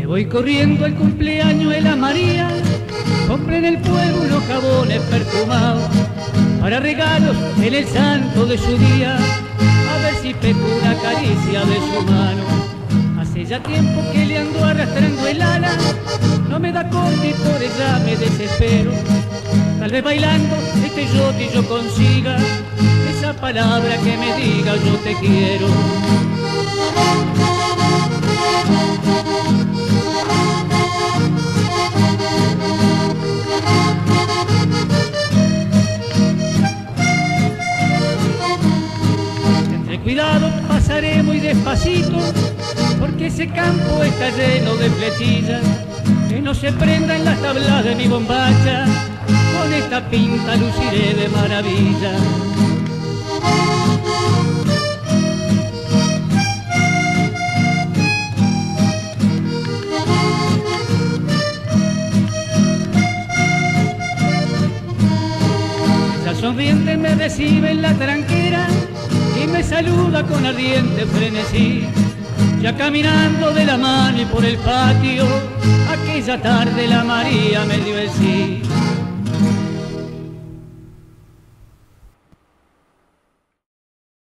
voy corriendo al cumpleaños de la María, compré en el pueblo unos jabones perfumados para regalos en el santo de su día, a ver si pesco una caricia de su mano. Hace ya tiempo que le ando arrastrando el ala, no me da corte y por ella me desespero. Tal vez bailando este yo consiga esa palabra que me diga yo te quiero. Entre cuidado pasaré muy despacito, porque ese campo está lleno de flechillas, que no se prendan las tablas de mi bombacha, con esta pinta luciré de maravilla. Ella sonriente me recibe en la tranquera y me saluda con ardiente frenesí. Ya caminando de la mano y por el patio, aquella tarde la María me dio el sí.